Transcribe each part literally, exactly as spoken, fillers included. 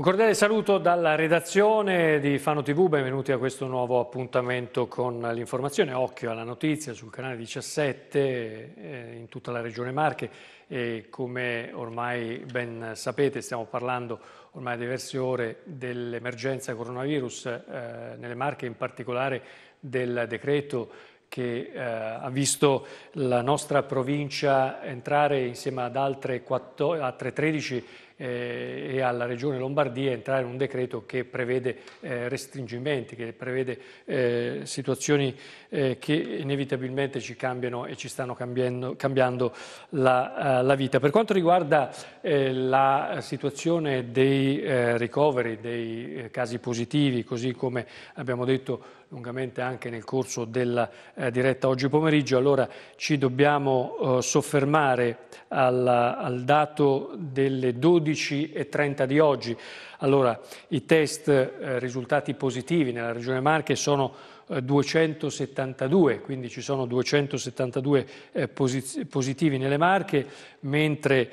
Un cordiale saluto dalla redazione di Fano tivù, benvenuti a questo nuovo appuntamento con l'informazione. Occhio alla notizia sul canale diciassette eh, in tutta la regione Marche e come ormai ben sapete stiamo parlando ormai da diverse ore dell'emergenza coronavirus eh, nelle Marche, in particolare del decreto che eh, ha visto la nostra provincia entrare insieme ad altre, quattordici, altre tredici eh, e alla Regione Lombardia entrare in un decreto che prevede eh, restringimenti, che prevede eh, situazioni eh, che inevitabilmente ci cambiano e ci stanno cambiando, cambiando la, uh, la vita. Per quanto riguarda eh, la situazione dei eh, ricoveri, dei eh, casi positivi, così come abbiamo detto lungamente anche nel corso della eh, diretta oggi pomeriggio, allora ci dobbiamo eh, soffermare alla, al dato delle dodici e trenta di oggi. Allora, i test eh, risultati positivi nella Regione Marche sono eh, duecentosettantadue, quindi ci sono duecentosettantadue eh, posit- positivi nelle Marche, mentre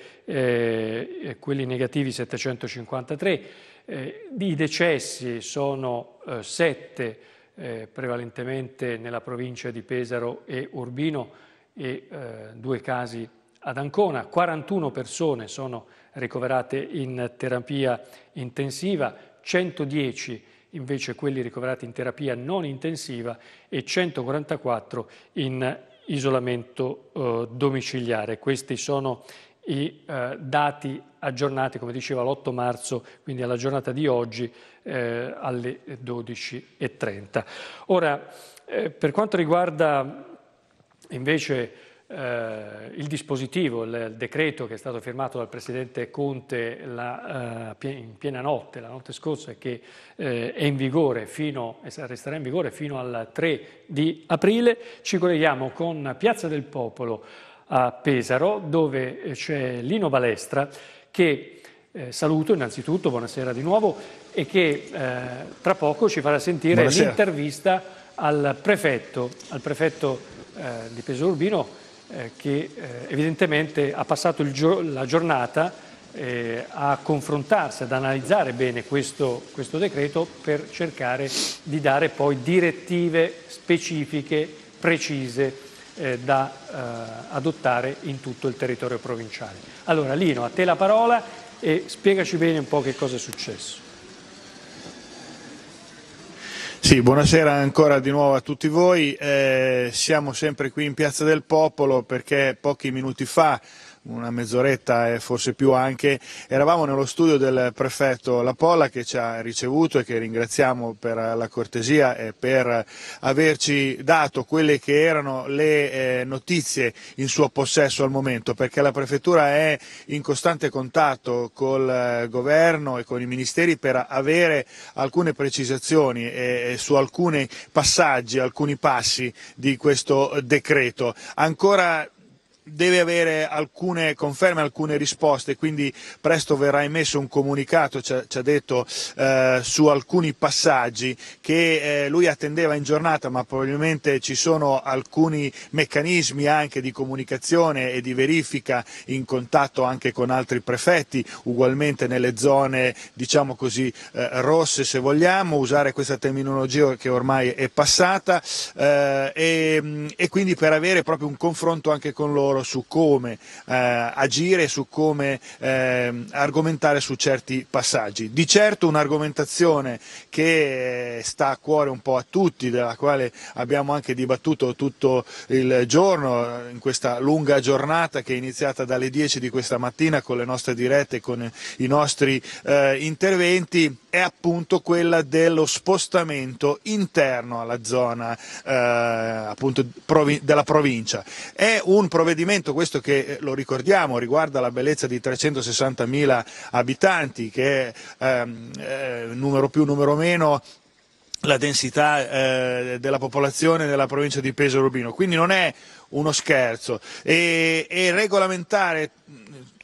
eh, quelli negativi settecentocinquantatré. Eh, I decessi sono eh, sette, Eh, prevalentemente nella provincia di Pesaro e Urbino e eh, due casi ad Ancona. quarantuno persone sono ricoverate in terapia intensiva, centodieci invece quelli ricoverati in terapia non intensiva e centoquarantaquattro in isolamento eh, domiciliare. Questi sono i eh, dati aggiornati, come diceva, l'otto marzo, quindi alla giornata di oggi eh, alle dodici e trenta. Ora, eh, per quanto riguarda invece eh, il dispositivo, il, il decreto che è stato firmato dal Presidente Conte la, eh, in piena notte, la notte scorsa, che eh, è in vigore fino, e resterà in vigore fino al tre di aprile, ci colleghiamo con Piazza del Popolo a Pesaro, dove c'è Lino Balestra, che eh, saluto innanzitutto, buonasera di nuovo, e che eh, tra poco ci farà sentire buonasera. L'intervista al prefetto, al prefetto eh, di Pesaro Urbino, eh, che eh, evidentemente ha passato il gio- la giornata eh, a confrontarsi, ad analizzare bene questo, questo decreto per cercare di dare poi direttive specifiche, precise, Eh, da eh, adottare in tutto il territorio provinciale. Allora Lino, a te la parola e spiegaci bene un po' che cosa è successo. Sì, buonasera ancora di nuovo a tutti voi. Eh, siamo sempre qui in Piazza del Popolo perché pochi minuti fa, una mezz'oretta e forse più anche, eravamo nello studio del prefetto Lapolla, che ci ha ricevuto e che ringraziamo per la cortesia e per averci dato quelle che erano le eh, notizie in suo possesso al momento, perché la prefettura è in costante contatto col eh, governo e con i ministeri per avere alcune precisazioni e, e su alcuni passaggi, alcuni passi di questo decreto. Ancora deve avere alcune conferme, alcune risposte, quindi presto verrà emesso un comunicato, ci ha, ci ha detto, eh, su alcuni passaggi che eh, lui attendeva in giornata, ma probabilmente ci sono alcuni meccanismi anche di comunicazione e di verifica in contatto anche con altri prefetti, ugualmente nelle zone, diciamo così, eh, rosse, se vogliamo usare questa terminologia che ormai è passata, eh, e, e quindi per avere proprio un confronto anche con loro su come eh, agire, su come eh, argomentare su certi passaggi. Di certo un'argomentazione che eh, sta a cuore un po' a tutti, della quale abbiamo anche dibattuto tutto il giorno in questa lunga giornata che è iniziata dalle dieci di questa mattina con le nostre dirette e con i nostri eh, interventi, è appunto quella dello spostamento interno alla zona eh, appunto provi- della provincia. È un provvedimento, questo che lo ricordiamo, riguarda la bellezza di trecentosessantamila abitanti, che è ehm, eh, numero più, numero meno, la densità eh, della popolazione della provincia di Pesaro Urbino, quindi non è uno scherzo, e, e regolamentare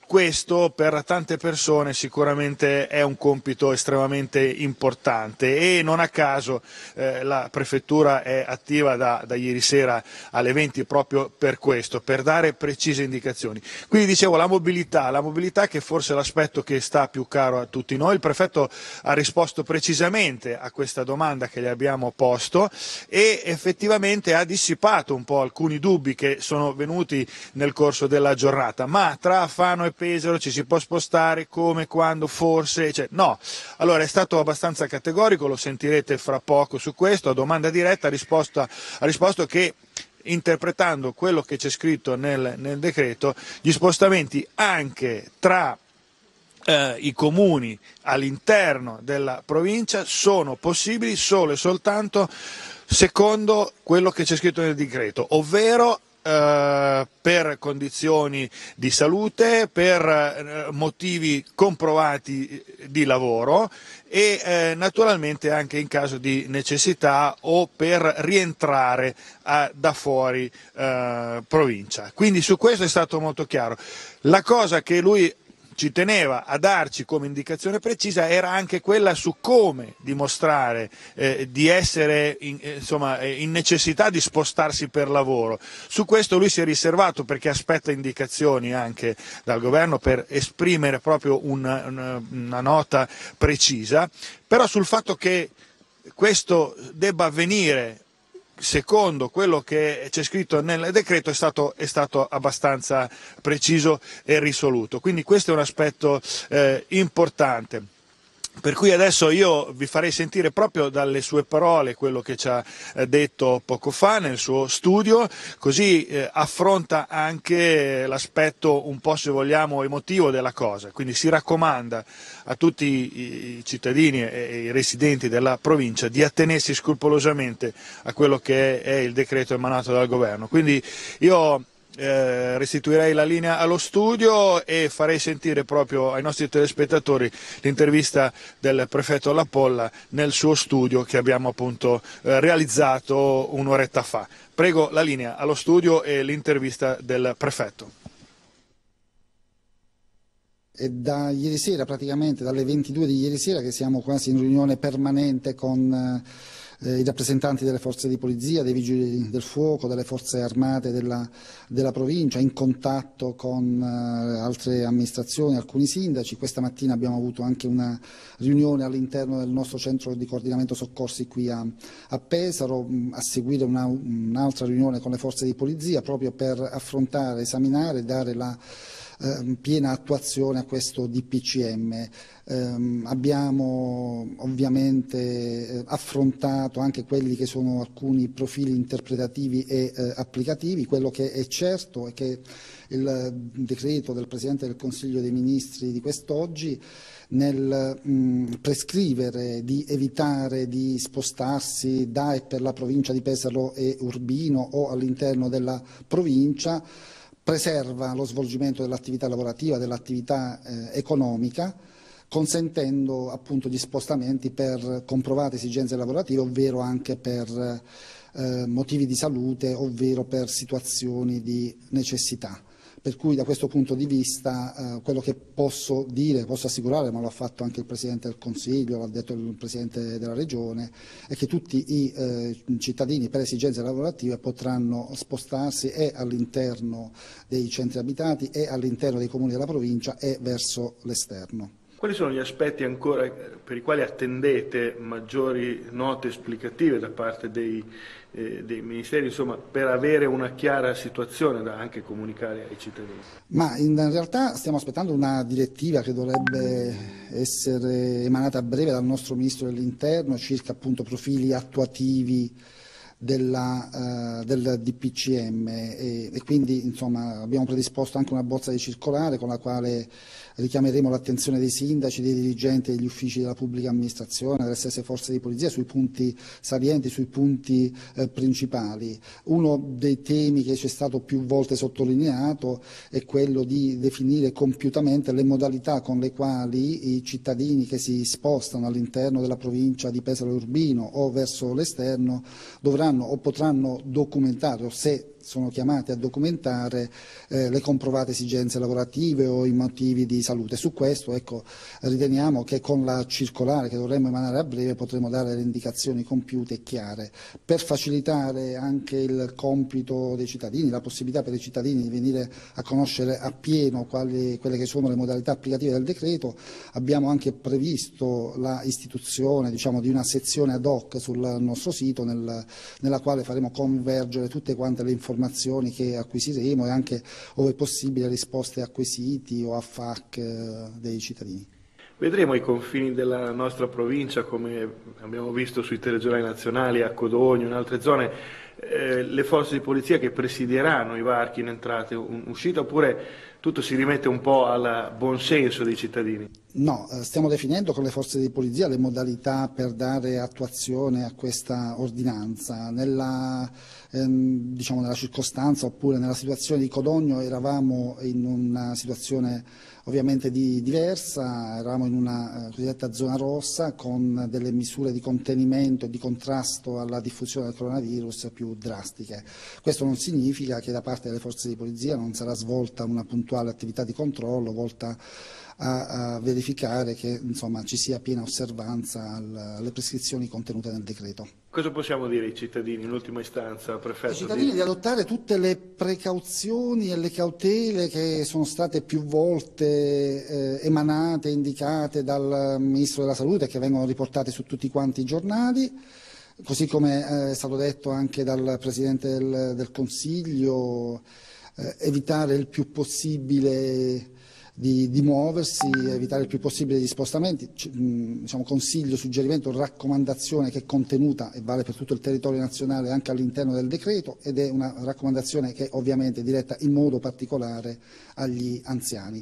questo per tante persone sicuramente è un compito estremamente importante e non a caso eh, la prefettura è attiva da, da ieri sera alle venti proprio per questo, per dare precise indicazioni. Quindi dicevo la mobilità, la mobilità che forse è l'aspetto che sta più caro a tutti noi. Il prefetto ha risposto precisamente a questa domanda che gli abbiamo posto e effettivamente ha dissipato un po' alcuni dubbi che sono venuti nel corso della giornata, ma tra Fano e Pesaro ci si può spostare come, quando, forse, cioè, no. Allora è stato abbastanza categorico, lo sentirete fra poco su questo, a domanda diretta ha risposto, ha risposto che interpretando quello che c'è scritto nel, nel decreto, gli spostamenti anche tra eh, i comuni all'interno della provincia sono possibili solo e soltanto secondo quello che c'è scritto nel decreto, ovvero Uh, per condizioni di salute, per uh, motivi comprovati di lavoro e uh, naturalmente anche in caso di necessità o per rientrare uh, da fuori uh, provincia. Quindi su questo è stato molto chiaro. La cosa che lui ci teneva a darci come indicazione precisa era anche quella su come dimostrare eh, di essere in, eh, insomma, in necessità di spostarsi per lavoro. Su questo lui si è riservato perché aspetta indicazioni anche dal governo per esprimere proprio una, una, una nota precisa, però sul fatto che questo debba avvenire secondo quello che c'è scritto nel decreto è stato, è stato abbastanza preciso e risoluto, quindi questo è un aspetto eh, importante. Per cui adesso io vi farei sentire proprio dalle sue parole quello che ci ha detto poco fa nel suo studio, così eh, affronta anche l'aspetto un po', se vogliamo, emotivo della cosa. Quindi si raccomanda a tutti i cittadini e i residenti della provincia di attenersi scrupolosamente a quello che è il decreto emanato dal governo. Quindi io Eh, restituirei la linea allo studio e farei sentire proprio ai nostri telespettatori l'intervista del prefetto Lapolla nel suo studio che abbiamo appunto eh, realizzato un'oretta fa. Prego la linea allo studio e l'intervista del prefetto. È da ieri sera, praticamente dalle ventidue di ieri sera, che siamo quasi in riunione permanente con eh, i rappresentanti delle forze di polizia, dei vigili del fuoco, delle forze armate della, della provincia, in contatto con eh, altre amministrazioni, alcuni sindaci. Questa mattina abbiamo avuto anche una riunione all'interno del nostro centro di coordinamento soccorsi qui a, a Pesaro, a seguire una, un'altra riunione con le forze di polizia proprio per affrontare, esaminare, dare la Eh, piena attuazione a questo D P C M. Eh, abbiamo ovviamente eh, affrontato anche quelli che sono alcuni profili interpretativi e eh, applicativi. Quello che è certo è che il decreto del Presidente del Consiglio dei Ministri di quest'oggi nel mh, prescrivere di evitare di spostarsi da e per la provincia di Pesaro e Urbino o all'interno della provincia preserva lo svolgimento dell'attività lavorativa, dell'attività eh, economica, consentendo appunto gli spostamenti per comprovate esigenze lavorative, ovvero anche per eh, motivi di salute, ovvero per situazioni di necessità. Per cui da questo punto di vista eh, quello che posso dire, posso assicurare, ma l'ha fatto anche il Presidente del Consiglio, l'ha detto il Presidente della Regione, è che tutti i eh, cittadini per esigenze lavorative potranno spostarsi e all'interno dei centri abitati e all'interno dei comuni della provincia e verso l'esterno. Quali sono gli aspetti ancora per i quali attendete maggiori note esplicative da parte dei, eh, dei ministeri, insomma, per avere una chiara situazione da anche comunicare ai cittadini? Ma in realtà stiamo aspettando una direttiva che dovrebbe essere emanata a breve dal nostro Ministro dell'Interno circa appunto profili attuativi Della, uh, del D P C M e, e quindi insomma abbiamo predisposto anche una bozza di circolare con la quale richiameremo l'attenzione dei sindaci, dei dirigenti degli uffici della pubblica amministrazione, delle stesse forze di polizia sui punti salienti, sui punti eh, principali. Uno dei temi che ci è stato più volte sottolineato è quello di definire compiutamente le modalità con le quali i cittadini che si spostano all'interno della provincia di Pesaro e Urbino o verso l'esterno dovranno o potranno documentare, o se sono chiamate a documentare eh, le comprovate esigenze lavorative o i motivi di salute. Su questo ecco, riteniamo che con la circolare che dovremmo emanare a breve potremo dare le indicazioni compiute e chiare per facilitare anche il compito dei cittadini, la possibilità per i cittadini di venire a conoscere appieno quali, quelle che sono le modalità applicative del decreto. Abbiamo anche previsto la istituzione diciamo, di una sezione ad hoc sul nostro sito nel, nella quale faremo convergere tutte quante le informazioni che acquisiremo e anche, ove possibile, risposte a quesiti o a F A Q eh, dei cittadini. Vedremo i confini della nostra provincia, come abbiamo visto sui telegiornali nazionali, a Codogno, in altre zone, eh, le forze di polizia che presidieranno i varchi in entrata e in uscita, oppure tutto si rimette un po' al buonsenso dei cittadini? No, stiamo definendo con le forze di polizia le modalità per dare attuazione a questa ordinanza. Nella, ehm, diciamo nella circostanza oppure nella situazione di Codogno eravamo in una situazione ovviamente di, diversa, eravamo in una eh, cosiddetta zona rossa con delle misure di contenimento e di contrasto alla diffusione del coronavirus più drastiche. Questo non significa che da parte delle forze di polizia non sarà svolta una puntuale attività di controllo volta a, a verificare che insomma, ci sia piena osservanza al, alle prescrizioni contenute nel decreto. Cosa possiamo dire ai cittadini in ultima istanza, Prefetto? Ai cittadini di adottare tutte le precauzioni e le cautele che sono state più volte eh, emanate, indicate dal Ministro della Salute e che vengono riportate su tutti quanti i giornali, così come eh, è stato detto anche dal Presidente del, del Consiglio, eh, evitare il più possibile Di, di muoversi, evitare il più possibile gli spostamenti, C diciamo, consiglio, suggerimento, raccomandazione che è contenuta e vale per tutto il territorio nazionale anche all'interno del decreto ed è una raccomandazione che ovviamente è diretta in modo particolare agli anziani.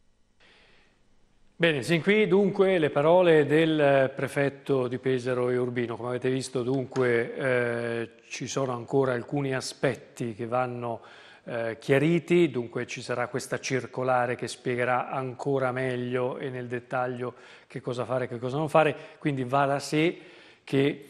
Bene, sin qui dunque le parole del prefetto di Pesaro e Urbino. Come avete visto dunque eh, ci sono ancora alcuni aspetti che vanno Eh, chiariti, dunque ci sarà questa circolare che spiegherà ancora meglio e nel dettaglio che cosa fare e che cosa non fare, quindi va da sé che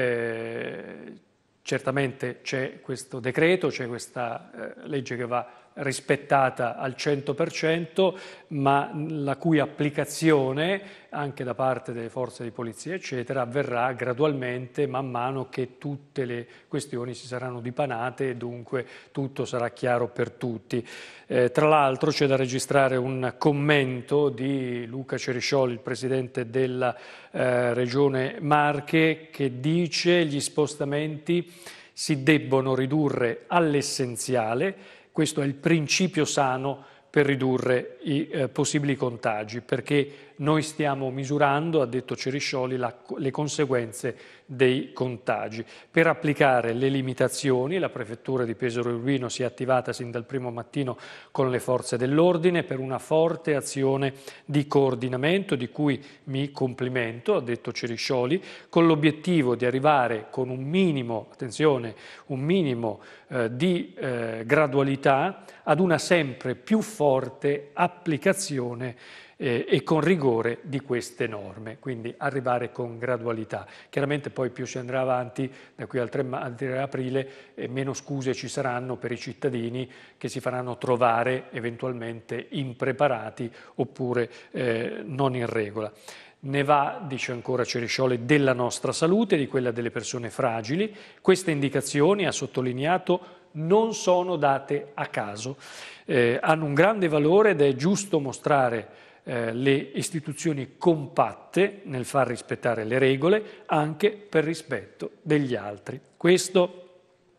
eh, certamente c'è questo decreto, c'è questa eh, legge che va rispettata al cento per cento, ma la cui applicazione anche da parte delle forze di polizia eccetera avverrà gradualmente man mano che tutte le questioni si saranno dipanate e dunque tutto sarà chiaro per tutti. Eh, tra l'altro c'è da registrare un commento di Luca Ceriscioli, il presidente della eh, Regione Marche, che dice: gli spostamenti si debbono ridurre all'essenziale. Questo è il principio sano per ridurre i eh, possibili contagi, perché noi stiamo misurando, ha detto Ceriscioli, la, le conseguenze dei contagi. Per applicare le limitazioni, la Prefettura di Pesaro e Urbino si è attivata sin dal primo mattino con le forze dell'ordine per una forte azione di coordinamento, di cui mi complimento, ha detto Ceriscioli, con l'obiettivo di arrivare con un minimo, attenzione, un minimo eh, di eh, gradualità ad una sempre più forte applicazione Eh, e con rigore di queste norme, quindi arrivare con gradualità. Chiaramente poi più si andrà avanti, da qui al tre aprile, eh, meno scuse ci saranno per i cittadini che si faranno trovare eventualmente impreparati oppure eh, non in regola. Ne va, dice ancora Ceriscioli, della nostra salute, di quella delle persone fragili. Queste indicazioni, ha sottolineato, non sono date a caso, eh, hanno un grande valore ed è giusto mostrare Eh, le istituzioni compatte nel far rispettare le regole anche per rispetto degli altri. Questo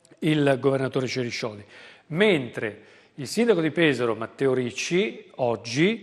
il governatore Ceriscioli. Mentre il sindaco di Pesaro, Matteo Ricci, oggi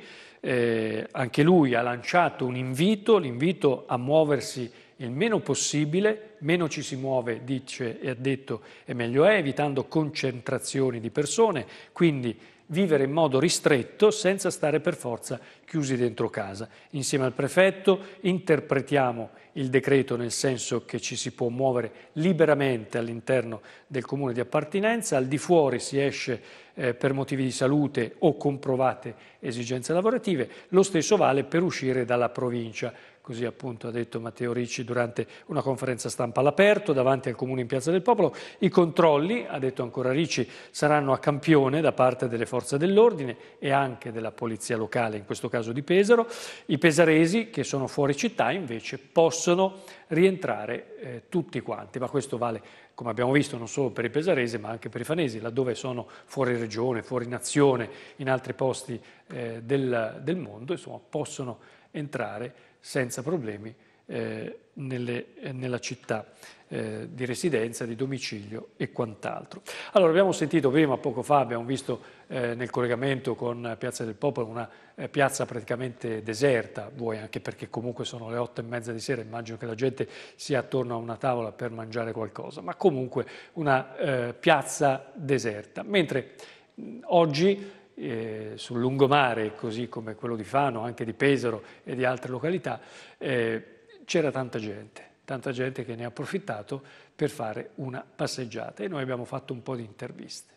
eh, anche lui ha lanciato un invito, l'invito a muoversi il meno possibile, meno ci si muove, dice e ha detto, e meglio è, evitando concentrazioni di persone, quindi vivere in modo ristretto senza stare per forza chiusi dentro casa. Insieme al prefetto interpretiamo il decreto nel senso che ci si può muovere liberamente all'interno del comune di appartenenza, al di fuori si esce eh, per motivi di salute o comprovate esigenze lavorative. Lo stesso vale per uscire dalla provincia. Così appunto ha detto Matteo Ricci durante una conferenza stampa all'aperto davanti al Comune in Piazza del Popolo. I controlli, ha detto ancora Ricci, saranno a campione da parte delle forze dell'ordine e anche della polizia locale, in questo caso di Pesaro. I pesaresi che sono fuori città invece possono rientrare eh, tutti quanti, ma questo vale, come abbiamo visto, non solo per i pesaresi ma anche per i fanesi, laddove sono fuori regione, fuori nazione, in altri posti eh, del, del mondo, insomma possono entrare senza problemi eh, nelle, eh, nella città eh, di residenza, di domicilio e quant'altro. Allora abbiamo sentito prima, poco fa, abbiamo visto eh, nel collegamento con Piazza del Popolo una eh, piazza praticamente deserta, vuoi anche perché comunque sono le otto e mezza di sera, immagino che la gente sia attorno a una tavola per mangiare qualcosa, ma comunque una eh, piazza deserta, mentre mh, oggi Eh, sul lungomare, così come quello di Fano, anche di Pesaro e di altre località, eh, c'era tanta gente, tanta gente che ne ha approfittato per fare una passeggiata e noi abbiamo fatto un po' di interviste.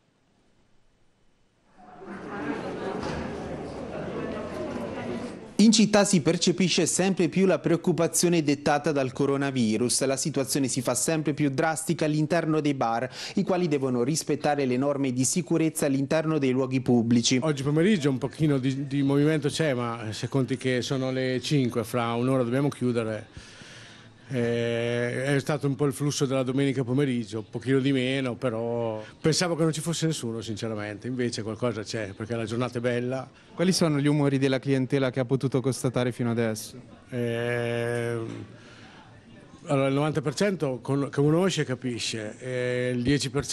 In città si percepisce sempre più la preoccupazione dettata dal coronavirus. La situazione si fa sempre più drastica all'interno dei bar, i quali devono rispettare le norme di sicurezza all'interno dei luoghi pubblici. Oggi pomeriggio un pochino di, di movimento c'è, ma se conti che sono le cinque, fra un'ora dobbiamo chiudere. Eh, è stato un po' il flusso della domenica pomeriggio, un pochino di meno, però pensavo che non ci fosse nessuno sinceramente, invece qualcosa c'è perché la giornata è bella. Quali sono gli umori della clientela che ha potuto constatare fino adesso? Eh, allora il novanta per cento conosce e capisce, e il dieci per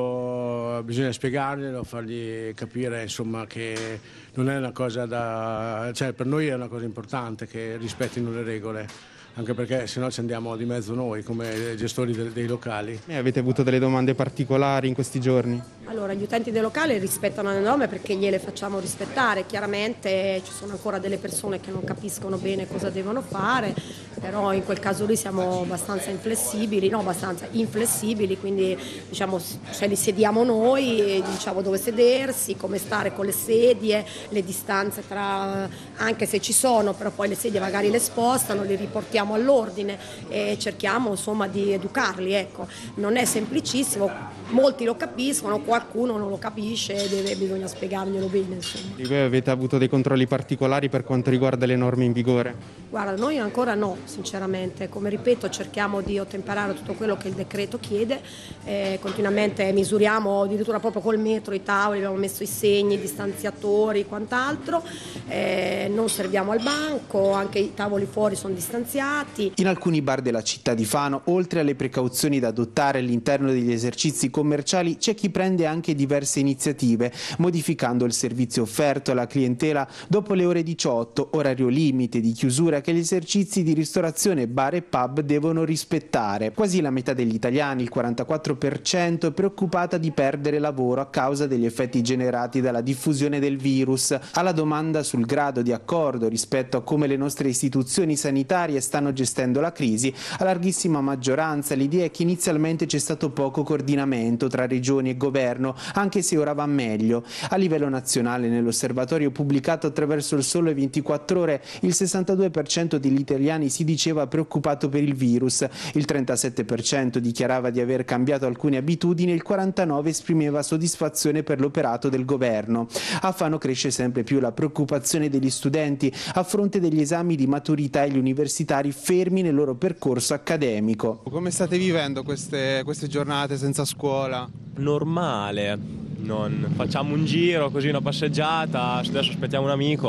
cento bisogna spiegarglielo, fargli capire insomma che non è una cosa da, cioè per noi è una cosa importante che rispettino le regole. Anche perché se no ci andiamo di mezzo noi come gestori dei, dei locali. E avete avuto delle domande particolari in questi giorni? Allora, gli utenti del locale rispettano le norme perché gliele facciamo rispettare. Chiaramente ci sono ancora delle persone che non capiscono bene cosa devono fare, però in quel caso lì siamo abbastanza inflessibili, no abbastanza inflessibili, quindi diciamo cioè li sediamo noi, diciamo dove sedersi, come stare con le sedie, le distanze tra, anche se ci sono, però poi le sedie magari le spostano, le riportiamo all'ordine e cerchiamo insomma di educarli, ecco. Non è semplicissimo, molti lo capiscono, qualcuno non lo capisce e deve, bisogna spiegarglielo bene. Insomma. E voi avete avuto dei controlli particolari per quanto riguarda le norme in vigore? Guarda, noi ancora no, sinceramente, come ripeto cerchiamo di ottemperare a tutto quello che il decreto chiede, eh, continuamente misuriamo addirittura proprio col metro i tavoli, abbiamo messo i segni, i distanziatori, quant'altro, eh, non serviamo al banco, anche i tavoli fuori sono distanziati. In alcuni bar della città di Fano, oltre alle precauzioni da adottare all'interno degli esercizi commerciali, c'è chi prende anche diverse iniziative, modificando il servizio offerto alla clientela dopo le ore diciotto, orario limite di chiusura che gli esercizi di ristorazione, bar e pub devono rispettare. Quasi la metà degli italiani, il quarantaquattro per cento, è preoccupata di perdere lavoro a causa degli effetti generati dalla diffusione del virus. Alla domanda sul grado di accordo rispetto a come le nostre istituzioni sanitarie stanno gestendo la crisi, a larghissima maggioranza l'idea è che inizialmente c'è stato poco coordinamento tra regioni e governo, anche se ora va meglio. A livello nazionale, nell'osservatorio pubblicato attraverso il Sole ventiquattro Ore, il sessantadue per cento degli italiani si diceva preoccupato per il virus, il trentasette per cento dichiarava di aver cambiato alcune abitudini e il quarantanove per cento esprimeva soddisfazione per l'operato del governo. A Fano cresce sempre più la preoccupazione degli studenti a fronte degli esami di maturità e gli universitari fermi nel loro percorso accademico. Come state vivendo queste, queste giornate senza scuola? Normale, non facciamo un giro, così una passeggiata, adesso aspettiamo un amico,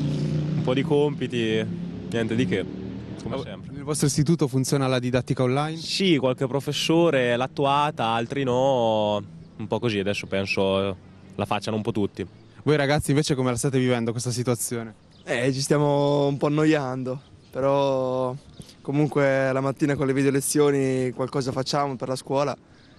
un po' di compiti, niente di che, come sempre. Nel vostro istituto funziona la didattica online? Sì, qualche professore l'ha attuata, altri no, un po' così, adesso penso la facciano un po' tutti. Voi ragazzi invece come la state vivendo questa situazione? Eh, ci stiamo un po' annoiando. Però comunque la mattina con le video lezioni qualcosa facciamo per la scuola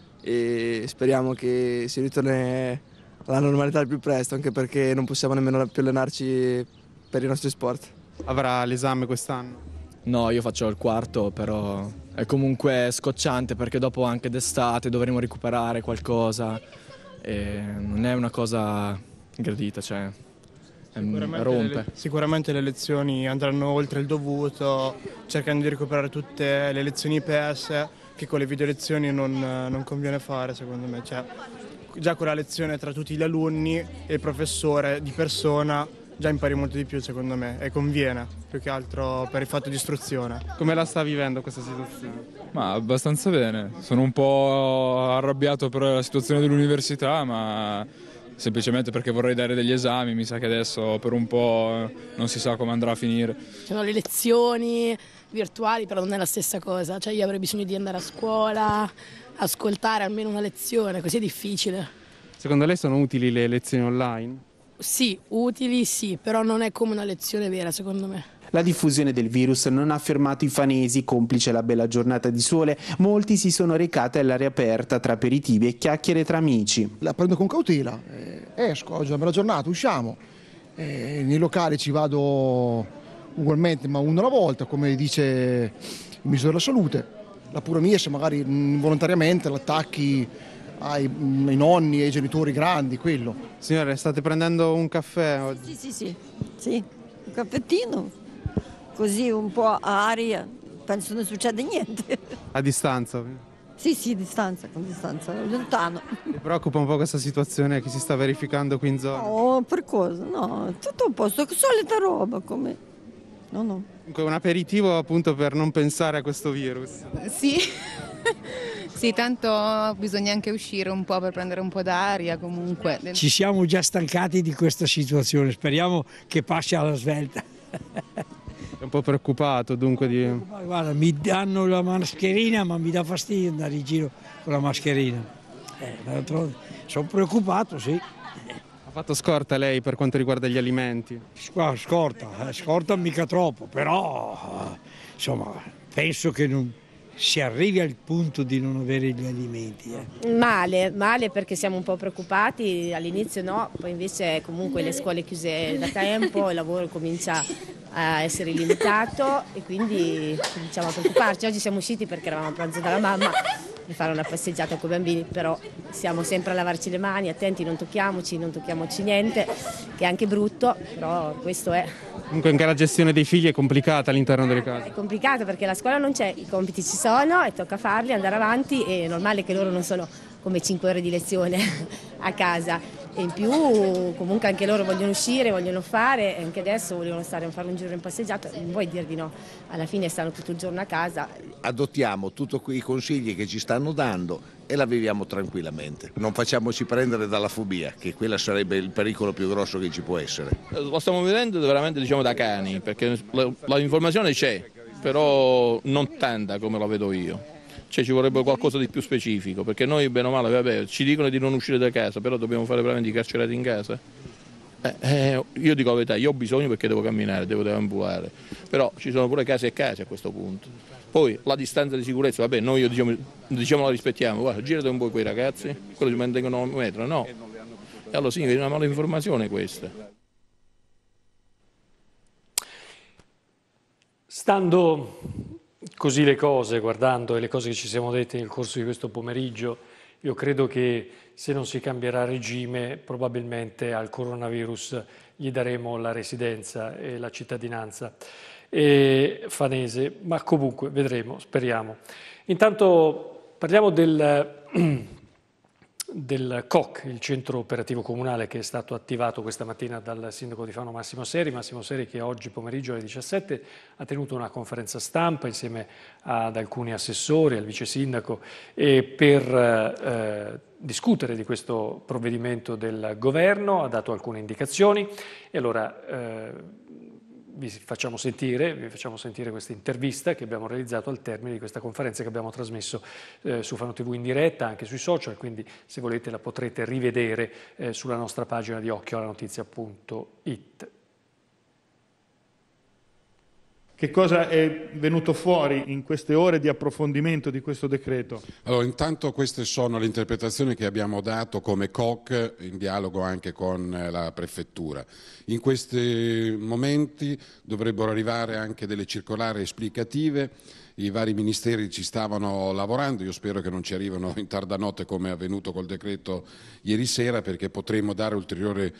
e speriamo che si ritorni alla normalità al più presto, anche perché non possiamo nemmeno più allenarci per i nostri sport. Avrà l'esame quest'anno? No, io faccio il quarto, però è comunque scocciante perché dopo anche d'estate dovremo recuperare qualcosa e non è una cosa gradita, cioè Sicuramente rompe. Le, sicuramente le lezioni andranno oltre il dovuto, cercando di recuperare tutte le lezioni perse, che con le video lezioni non, non conviene fare secondo me. Cioè, già con la lezione tra tutti gli alunni e il professore di persona già impari molto di più secondo me e conviene, più che altro per il fatto di istruzione. Come la sta vivendo questa situazione? Ma abbastanza bene, sono un po' arrabbiato per la situazione dell'università, ma semplicemente perché vorrei dare degli esami, mi sa che adesso per un po' non si sa come andrà a finire. Ci sono le lezioni virtuali, però non è la stessa cosa, cioè io avrei bisogno di andare a scuola, ascoltare almeno una lezione, così è difficile. Secondo lei sono utili le lezioni online? Sì, utili sì, però non è come una lezione vera secondo me. La diffusione del virus non ha fermato i fanesi, complice la bella giornata di sole. Molti si sono recati all'aria aperta tra aperitivi e chiacchiere tra amici. La prendo con cautela, eh, esco, oggi è una bella giornata, usciamo. Eh, nei locali ci vado ugualmente, ma una alla volta, come dice il Ministro della Salute. La pura mia, se magari involontariamente l'attacchi ai, ai nonni, ai genitori grandi, quello. Signore, state prendendo un caffè oggi? Sì, sì, sì, sì, un caffettino. Così un po' a aria, penso non succede niente. A distanza? Sì, sì, distanza, con distanza, lontano. Mi preoccupa un po' questa situazione che si sta verificando qui in zona? No, per cosa? No, tutto a posto, solita roba, come... No, no. Comunque un aperitivo appunto per non pensare a questo virus. Sì, sì, tanto bisogna anche uscire un po' per prendere un po' d'aria comunque. Ci siamo già stancati di questa situazione, speriamo che passi alla svelta. È un po' preoccupato dunque di... Guarda, mi danno la mascherina ma mi dà fastidio andare in giro con la mascherina. Eh, sono preoccupato, sì. Ha fatto scorta lei per quanto riguarda gli alimenti? Scorta, eh, scorta mica troppo, però insomma penso che non si arrivi al punto di non avere gli alimenti. Eh. Male, male perché siamo un po' preoccupati, all'inizio no, poi invece comunque le scuole chiuse da tempo, il lavoro comincia a essere limitato e quindi cominciamo a preoccuparci. Oggi siamo usciti perché eravamo a pranzo dalla mamma per fare una passeggiata con i bambini, però siamo sempre a lavarci le mani, attenti, non tocchiamoci, non tocchiamoci niente, che è anche brutto, però questo è. Comunque anche la gestione dei figli è complicata all'interno delle case. È complicato perché la scuola non c'è, i compiti ci sono e tocca farli, andare avanti, è normale che loro non sono come cinque ore di lezione a casa. E in più comunque anche loro vogliono uscire, vogliono fare, e anche adesso vogliono stare a fare un giro in passeggiata, non vuoi dir di no, alla fine stanno tutto il giorno a casa. Adottiamo tutti i consigli che ci stanno dando e la viviamo tranquillamente. Non facciamoci prendere dalla fobia, che quella sarebbe il pericolo più grosso che ci può essere. Lo stiamo vedendo veramente diciamo da cani, perché l'informazione c'è, però non tanta come la vedo io. Cioè ci vorrebbe qualcosa di più specifico, perché noi bene o male vabbè, ci dicono di non uscire da casa, però dobbiamo fare veramente i carcerati in casa. Eh, eh, io dico la verità, io ho bisogno perché devo camminare, devo deambulare, però ci sono pure case e case a questo punto. Poi la distanza di sicurezza, vabbè, noi diciamo, diciamo la rispettiamo, guarda, girate un po' quei ragazzi, quelli si mantengono a un metro, no? E allora sì, è una mala informazione questa. Stando così le cose, guardando le cose che ci siamo dette nel corso di questo pomeriggio, io credo che se non si cambierà regime probabilmente al coronavirus gli daremo la residenza e la cittadinanza e fanese, ma comunque vedremo, speriamo. Intanto parliamo del, del C O C, il centro operativo comunale che è stato attivato questa mattina dal sindaco di Fano Massimo Seri, Massimo Seri che oggi pomeriggio alle diciassette ha tenuto una conferenza stampa insieme ad alcuni assessori, al vice sindaco, e per eh, discutere di questo provvedimento del governo, ha dato alcune indicazioni e allora eh, vi facciamo sentire, vi facciamo sentire questa intervista che abbiamo realizzato al termine di questa conferenza che abbiamo trasmesso eh, su Fano tivù in diretta, anche sui social, quindi se volete la potrete rivedere eh, sulla nostra pagina di occhio alla notizia punto it. Che cosa è venuto fuori in queste ore di approfondimento di questo decreto? Allora, intanto queste sono le interpretazioni che abbiamo dato come C O C in dialogo anche con la Prefettura. In questi momenti dovrebbero arrivare anche delle circolari esplicative i vari ministeri ci stavano lavorando, io spero che non ci arrivino in tarda notte come è avvenuto col decreto ieri sera, perché potremo dare ulteriori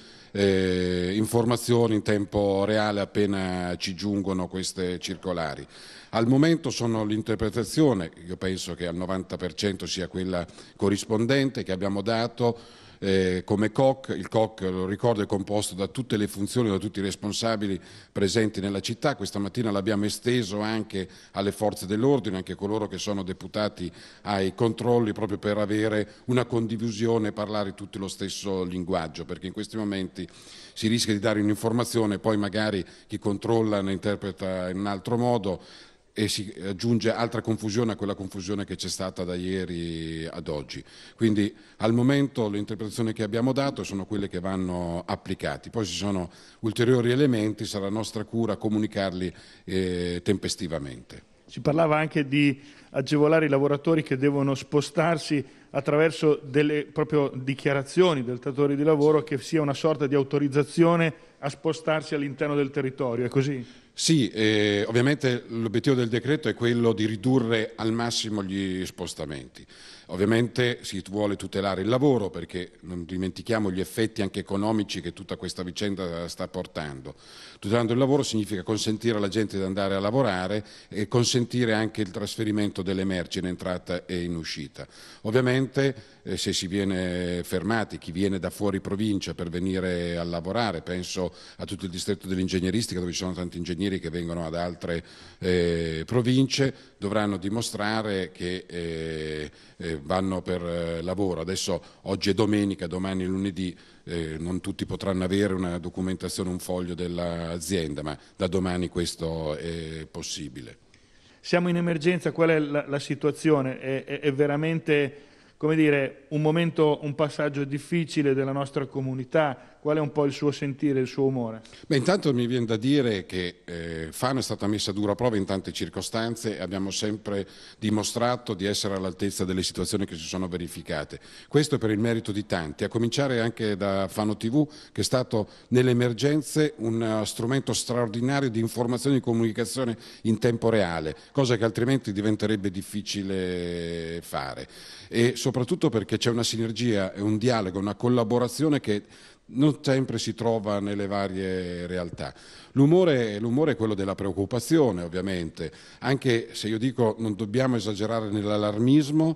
eh, informazioni in tempo reale appena ci giungono queste circolari. Al momento sono l'interpretazione, io penso che al novanta per cento sia quella corrispondente che abbiamo dato eh, come C O C. Il C O C, lo ricordo, è composto da tutte le funzioni, da tutti i responsabili presenti nella città. Questa mattina l'abbiamo esteso anche alle forze dell'ordine, anche coloro che sono deputati ai controlli, proprio per avere una condivisione e parlare tutti lo stesso linguaggio, perché in questi momenti si rischia di dare un'informazione, poi magari chi controlla ne interpreta in un altro modo e si aggiunge altra confusione a quella confusione che c'è stata da ieri ad oggi. Quindi al momento le interpretazioni che abbiamo dato sono quelle che vanno applicate, poi ci sono ulteriori elementi, sarà nostra cura comunicarli eh, tempestivamente. Si parlava anche di agevolare i lavoratori che devono spostarsi attraverso delle proprio dichiarazioni del datore di lavoro, che sia una sorta di autorizzazione a spostarsi all'interno del territorio, è così? Sì, eh, ovviamente l'obiettivo del decreto è quello di ridurre al massimo gli spostamenti. Ovviamente si vuole tutelare il lavoro, perché non dimentichiamo gli effetti anche economici che tutta questa vicenda sta portando. Tutelando il lavoro significa consentire alla gente di andare a lavorare e consentire anche il trasferimento delle merci in entrata e in uscita. Ovviamente eh, se si viene fermati, chi viene da fuori provincia per venire a lavorare, penso a tutto il distretto dell'ingegneristica dove ci sono tanti ingegneri che vengono da altre eh, province, dovranno dimostrare che eh, eh, vanno per eh, lavoro. Adesso oggi è domenica, domani è lunedì, eh, non tutti potranno avere una documentazione, un foglio dell'azienda, ma da domani questo è possibile. Siamo in emergenza, qual è la, la situazione? È, è, è veramente, come dire, un momento, un passaggio difficile della nostra comunità? Qual è un po' il suo sentire, il suo umore? Beh, intanto mi viene da dire che eh, Fano è stata messa a dura prova in tante circostanze e abbiamo sempre dimostrato di essere all'altezza delle situazioni che si sono verificate. Questo è per il merito di tanti, a cominciare anche da Fano tivù, che è stato nelle emergenze un strumento straordinario di informazione e di comunicazione in tempo reale, cosa che altrimenti diventerebbe difficile fare. E soprattutto perché c'è una sinergia, un dialogo, una collaborazione che non sempre si trova nelle varie realtà. L'umore, l'umore è quello della preoccupazione, ovviamente, anche se io dico non dobbiamo esagerare nell'allarmismo,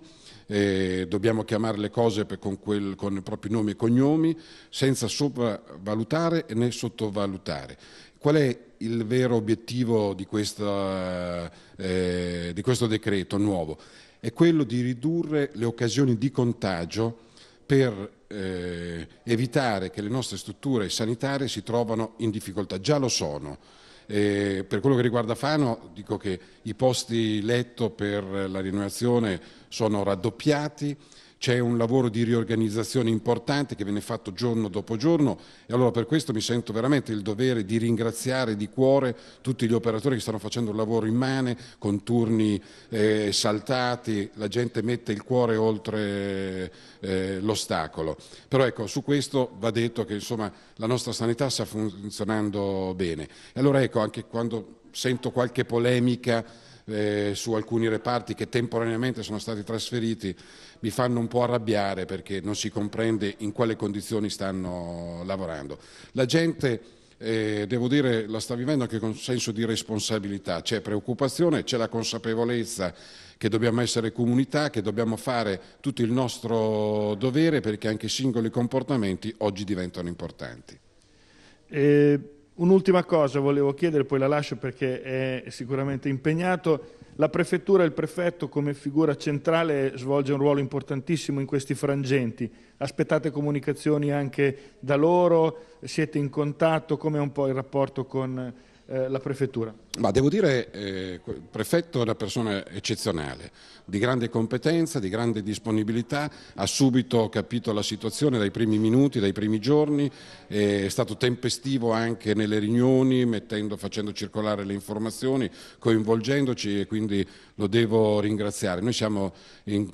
eh, dobbiamo chiamare le cose per, con, quel, con i propri nomi e cognomi, senza sopravvalutare né sottovalutare. Qual è il vero obiettivo di, questa, eh, di questo decreto nuovo? È quello di ridurre le occasioni di contagio per eh, evitare che le nostre strutture sanitarie si trovano in difficoltà. Già lo sono. Eh, per quello che riguarda Fano dico che i posti letto per la rianimazione sono raddoppiati, c'è un lavoro di riorganizzazione importante che viene fatto giorno dopo giorno e allora per questo mi sento veramente il dovere di ringraziare di cuore tutti gli operatori che stanno facendo un lavoro immane, con turni eh, saltati, la gente mette il cuore oltre eh, l'ostacolo. Però ecco, su questo va detto che insomma la nostra sanità sta funzionando bene. E allora ecco, anche quando sento qualche polemica Eh, su alcuni reparti che temporaneamente sono stati trasferiti mi fanno un po' arrabbiare, perché non si comprende in quale condizioni stanno lavorando. La gente, eh, devo dire, la sta vivendo anche con senso di responsabilità, c'è preoccupazione, c'è la consapevolezza che dobbiamo essere comunità, che dobbiamo fare tutto il nostro dovere, perché anche i singoli comportamenti oggi diventano importanti. Eh... Un'ultima cosa volevo chiedere, poi la lascio perché è sicuramente impegnato. La prefettura e il prefetto come figura centrale svolge un ruolo importantissimo in questi frangenti. Aspettate comunicazioni anche da loro? Siete in contatto? Com'è un po' il rapporto con eh, la prefettura? Ma devo dire, eh, il prefetto è una persona eccezionale, di grande competenza, di grande disponibilità, ha subito capito la situazione dai primi minuti, dai primi giorni, è stato tempestivo anche nelle riunioni, mettendo, facendo circolare le informazioni, coinvolgendoci, e quindi lo devo ringraziare. Noi siamo in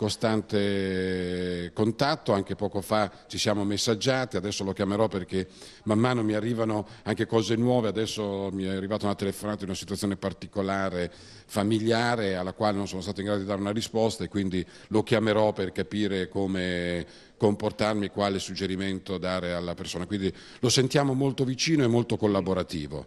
costante contatto, anche poco fa ci siamo messaggiati, adesso lo chiamerò perché man mano mi arrivano anche cose nuove, adesso mi è arrivata una telefonata di una situazione particolare familiare alla quale non sono stato in grado di dare una risposta e quindi lo chiamerò per capire come comportarmi e quale suggerimento dare alla persona. Quindi lo sentiamo molto vicino e molto collaborativo.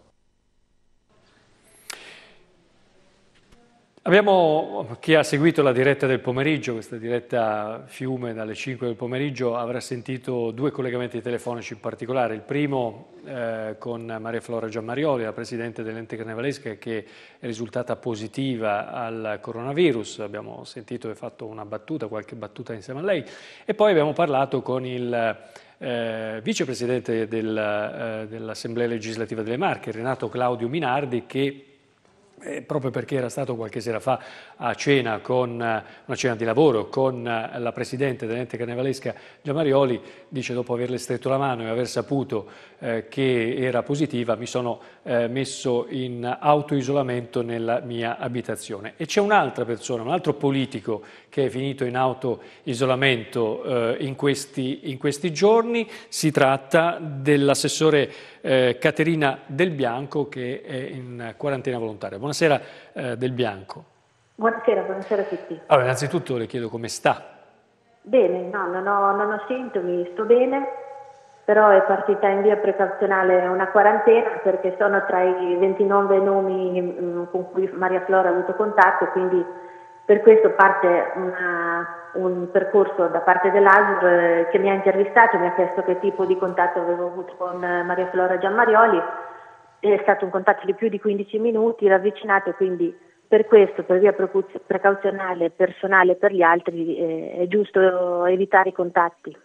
Abbiamo, chi ha seguito la diretta del pomeriggio, questa diretta Fiume dalle cinque del pomeriggio, avrà sentito due collegamenti telefonici in particolare. Il primo eh, con Maria Flora Giammarioli, la Presidente dell'Ente Carnevalesca, che è risultata positiva al coronavirus. Abbiamo sentito e fatto una battuta, qualche battuta insieme a lei. E poi abbiamo parlato con il eh, Vicepresidente del, eh, dell'Assemblea Legislativa delle Marche, Renato Claudio Minardi, che Eh, proprio perché era stato qualche sera fa a cena, con una cena di lavoro con la Presidente dell'Ente Carnevalesca Giammarioli, dice: dopo averle stretto la mano e aver saputo eh, che era positiva, mi sono eh, messo in autoisolamento nella mia abitazione. E c'è un'altra persona, un altro politico che è finito in autoisolamento eh, in, questi, in questi giorni. Si tratta dell'assessore eh, Caterina Del Bianco, che è in quarantena volontaria. Buonasera eh, Del Bianco. Buonasera, buonasera a tutti. Allora, innanzitutto le chiedo come sta. Bene, no, non ho, non ho sintomi, sto bene, però è partita in via precauzionale una quarantena perché sono tra i ventinove nomi mh, con cui Maria Flora ha avuto contatto, quindi per questo parte una, un percorso da parte dell'A S R eh, che mi ha intervistato, mi ha chiesto che tipo di contatto avevo avuto con eh, Maria Flora Giammarioli. È stato un contatto di più di quindici minuti, ravvicinato, quindi per questo, per via precauzionale, personale per gli altri, eh, è giusto evitare i contatti.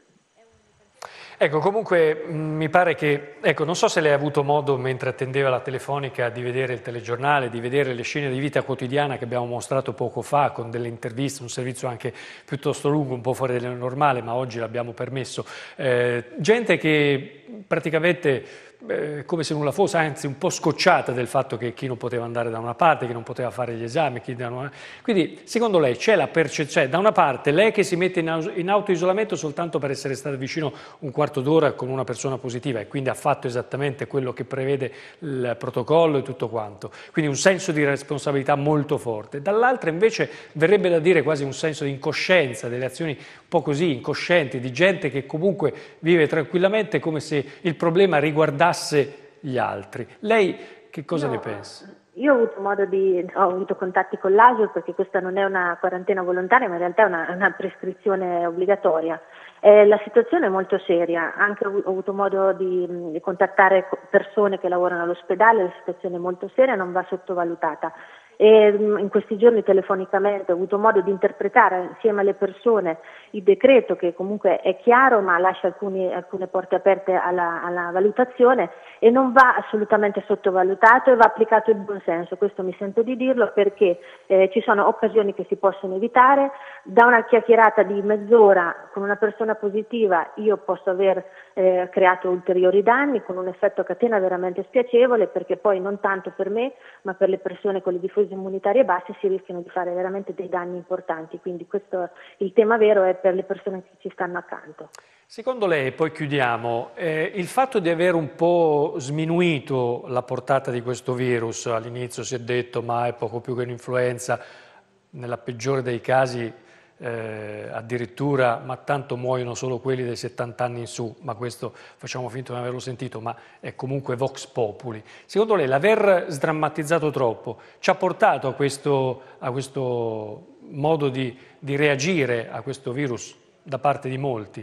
Ecco, comunque mh, mi pare che, ecco, non so se lei ha avuto modo, mentre attendeva la telefonica, di vedere il telegiornale, di vedere le scene di vita quotidiana che abbiamo mostrato poco fa, con delle interviste, un servizio anche piuttosto lungo, un po' fuori del normale, ma oggi l'abbiamo permesso. Eh, gente che praticamente, eh, come se nulla fosse, anzi un po' scocciata del fatto che chi non poteva andare da una parte, chi non poteva fare gli esami, chi da una... Quindi, secondo lei c'è la percezione, da una parte lei che si mette in, in autoisolamento soltanto per essere stata vicino un quarto d'ora con una persona positiva e quindi ha fatto esattamente quello che prevede il protocollo e tutto quanto, quindi un senso di responsabilità molto forte. Dall'altra invece verrebbe da dire quasi un senso di incoscienza, delle azioni un po' così incoscienti di gente che comunque vive tranquillamente come se il problema riguardasse gli altri. Lei che cosa no, ne pensa? Io ho avuto modo di, ho avuto contatti con l'A S R perché questa non è una quarantena volontaria, ma in realtà è una, una prescrizione obbligatoria. Eh, la situazione è molto seria, anche ho avuto modo di, di contattare persone che lavorano all'ospedale, la situazione è molto seria, non va sottovalutata. E in questi giorni telefonicamente ho avuto modo di interpretare insieme alle persone il decreto, che comunque è chiaro ma lascia alcuni, alcune porte aperte alla, alla valutazione, e non va assolutamente sottovalutato e va applicato il buonsenso. Questo mi sento di dirlo perché eh, ci sono occasioni che si possono evitare. Da una chiacchierata di mezz'ora con una persona positiva io posso aver eh, creato ulteriori danni con un effetto a catena veramente spiacevole, perché poi non tanto per me ma per le persone con le difese immunitarie basse si rischiano di fare veramente dei danni importanti, quindi questo il tema vero è per le persone che ci stanno accanto. Secondo lei, poi chiudiamo, eh, il fatto di aver un po' sminuito la portata di questo virus, all'inizio si è detto ma è poco più che un'influenza, nella peggiore dei casi eh, addirittura ma tanto muoiono solo quelli dei settanta anni in su, ma questo facciamo finta di non averlo sentito, ma è comunque vox populi. Secondo lei l'aver sdrammatizzato troppo ci ha portato a questo, a questo modo di, di reagire a questo virus da parte di molti?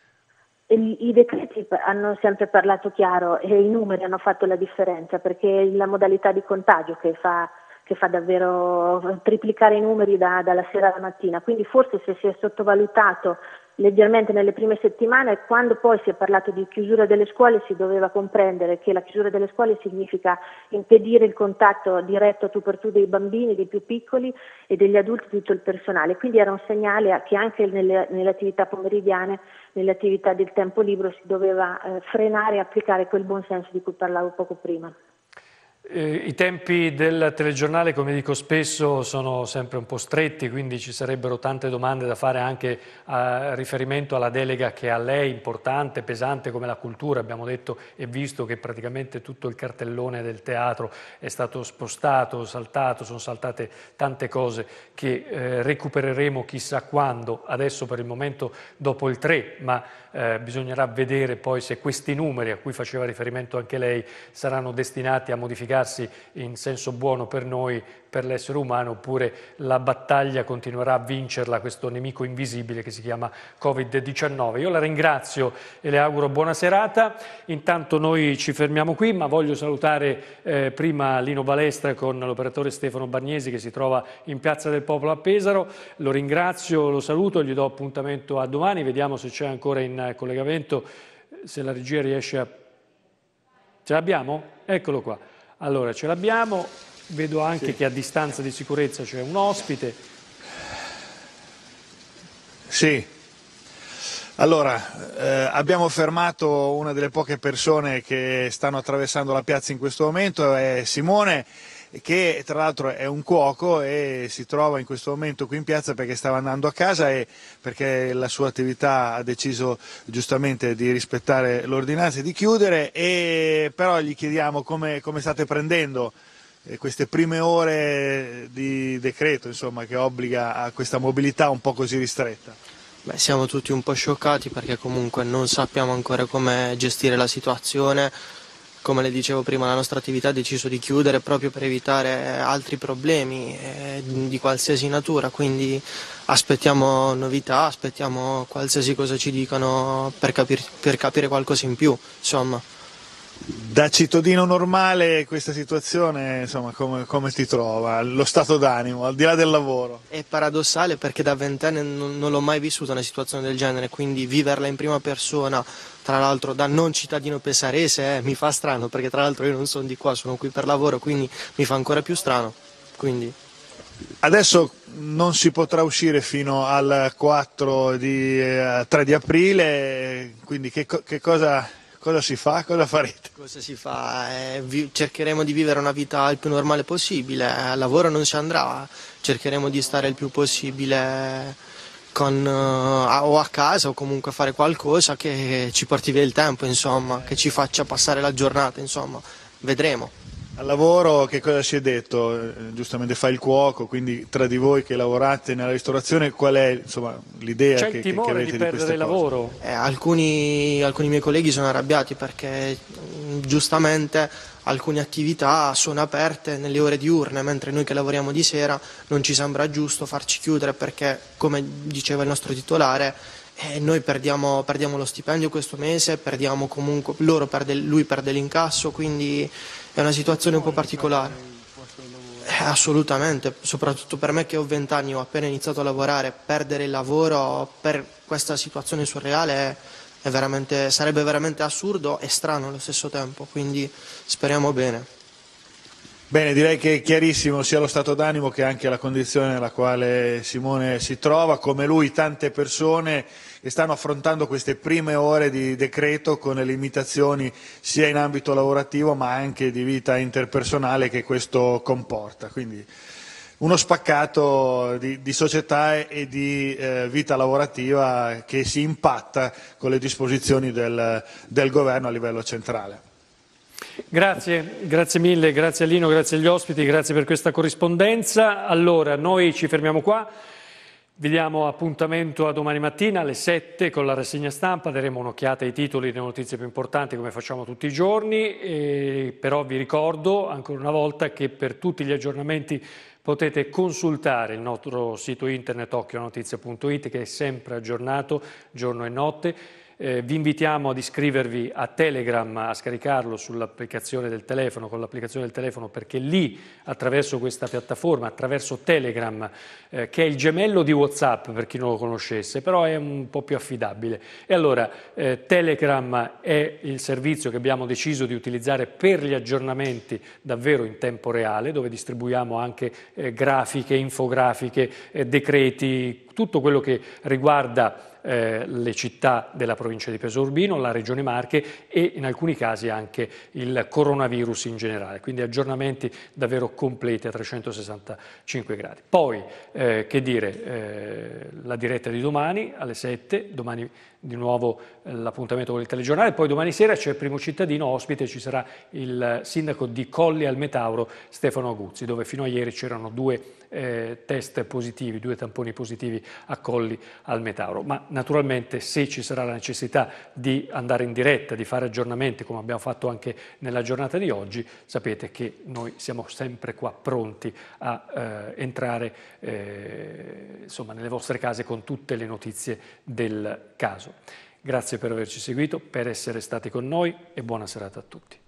I decreti hanno sempre parlato chiaro e i numeri hanno fatto la differenza, perché è la modalità di contagio che fa, che fa davvero triplicare i numeri da, dalla sera alla mattina, quindi forse se si è sottovalutato leggermente nelle prime settimane, quando poi si è parlato di chiusura delle scuole si doveva comprendere che la chiusura delle scuole significa impedire il contatto diretto a tu per tu dei bambini, dei più piccoli e degli adulti, tutto il personale, quindi era un segnale che anche nelle, nelle attività pomeridiane, nelle attività del tempo libero si doveva eh, frenare e applicare quel buon senso di cui parlavo poco prima. Eh, I tempi del telegiornale, come dico spesso, sono sempre un po' stretti, quindi ci sarebbero tante domande da fare anche a riferimento alla delega che a lei importante, pesante come la cultura. Abbiamo detto e visto che praticamente tutto il cartellone del teatro è stato spostato, saltato, sono saltate tante cose che eh, recupereremo chissà quando, adesso per il momento dopo il tre, ma eh, bisognerà vedere poi se questi numeri a cui faceva riferimento anche lei saranno destinati a modificarsi in senso buono per noi, per l'essere umano, oppure la battaglia continuerà a vincerla questo nemico invisibile che si chiama Covid diciannove. Io la ringrazio e le auguro buona serata. Intanto noi ci fermiamo qui, ma voglio salutare eh, prima Lino Balestra con l'operatore Stefano Bagnesi che si trova in Piazza del Popolo a Pesaro. Lo ringrazio, lo saluto, gli do appuntamento a domani, vediamo se c'è ancora in collegamento, se la regia riesce a... Ce l'abbiamo? Eccolo qua. Allora, ce l'abbiamo, vedo anche sì. che a distanza di sicurezza c'è un ospite. Sì, allora eh, abbiamo fermato una delle poche persone che stanno attraversando la piazza in questo momento, è Simone, che tra l'altro è un cuoco e si trova in questo momento qui in piazza perché stava andando a casa e perché la sua attività ha deciso giustamente di rispettare l'ordinanza e di chiudere, e però gli chiediamo come, come state prendendo queste prime ore di decreto, insomma, che obbliga a questa mobilità un po' così ristretta. Beh, siamo tutti un po' scioccati perché comunque non sappiamo ancora come gestire la situazione. Come le dicevo prima, la nostra attività ha deciso di chiudere proprio per evitare altri problemi eh, di qualsiasi natura, quindi aspettiamo novità, aspettiamo qualsiasi cosa ci dicano per, capir- per capire qualcosa in più, insomma. Da cittadino normale questa situazione, insomma, come, come ti trova? Lo stato d'animo, al di là del lavoro? È paradossale perché da ventenne non, non l'ho mai vissuta una situazione del genere, quindi viverla in prima persona, tra l'altro da non cittadino pesarese, eh, mi fa strano perché tra l'altro io non sono di qua, sono qui per lavoro, quindi mi fa ancora più strano. Quindi... Adesso non si potrà uscire fino al quattro di, eh, tre di aprile, quindi che, che cosa... Cosa si fa? Cosa farete? Cosa si fa? Eh, vi- cercheremo di vivere una vita il più normale possibile, eh, al lavoro non si andrà, cercheremo di stare il più possibile con, uh, o a casa o comunque fare qualcosa che ci porti via il tempo, insomma, che ci faccia passare la giornata, insomma, vedremo. Al lavoro che cosa si è detto? Eh, giustamente fa il cuoco, quindi tra di voi che lavorate nella ristorazione qual è, insomma, l'idea C'è che, il che, timore che avete di di perdere il lavoro? Eh, alcuni, alcuni miei colleghi sono arrabbiati perché mh, giustamente alcune attività sono aperte nelle ore diurne, mentre noi che lavoriamo di sera non ci sembra giusto farci chiudere perché, come diceva il nostro titolare, eh, noi perdiamo, perdiamo lo stipendio questo mese, perdiamo comunque, loro perde, lui perde l'incasso, quindi è una situazione un po' particolare. Eh, assolutamente, soprattutto per me che ho vent'anni, ho appena iniziato a lavorare, perdere il lavoro per questa situazione surreale è, è veramente, sarebbe veramente assurdo e strano allo stesso tempo, quindi speriamo bene. Bene, direi che è chiarissimo sia lo stato d'animo che anche la condizione nella quale Simone si trova, come lui tante persone che stanno affrontando queste prime ore di decreto con le limitazioni sia in ambito lavorativo ma anche di vita interpersonale che questo comporta. Quindi uno spaccato di, di società e di eh, vita lavorativa che si impatta con le disposizioni del, del governo a livello centrale. Grazie, grazie mille, grazie a Lino, grazie agli ospiti, grazie per questa corrispondenza. Allora, noi ci fermiamo qua, vi diamo appuntamento a domani mattina alle sette con la rassegna stampa, daremo un'occhiata ai titoli e alle notizie più importanti come facciamo tutti i giorni, e però vi ricordo ancora una volta che per tutti gli aggiornamenti potete consultare il nostro sito internet occhio la notizia punto it che è sempre aggiornato giorno e notte. Eh, vi invitiamo ad iscrivervi a Telegram, a scaricarlo sull'applicazione del telefono, con l'applicazione del telefono, perché lì, attraverso questa piattaforma, attraverso Telegram, eh, che è il gemello di WhatsApp per chi non lo conoscesse, però è un po' più affidabile. E allora, eh, Telegram è il servizio che abbiamo deciso di utilizzare per gli aggiornamenti davvero in tempo reale, dove distribuiamo anche eh, grafiche, infografiche, eh, decreti, tutto quello che riguarda Eh, le città della provincia di Pesaro Urbino, la regione Marche e in alcuni casi anche il coronavirus in generale, quindi aggiornamenti davvero completi a trecentosessantacinque gradi. Poi, eh, che dire, eh, la diretta di domani alle sette, domani di nuovo eh, l'appuntamento con il telegiornale, poi domani sera c'è il primo cittadino ospite, ci sarà il sindaco di Colli al Metauro, Stefano Aguzzi, dove fino a ieri c'erano due eh, test positivi, due tamponi positivi a Colli al Metauro, ma naturalmente se ci sarà la necessità di andare in diretta, di fare aggiornamenti come abbiamo fatto anche nella giornata di oggi, sapete che noi siamo sempre qua pronti a eh, entrare eh, insomma, nelle vostre case con tutte le notizie del caso. Grazie per averci seguito, per essere stati con noi e buona serata a tutti.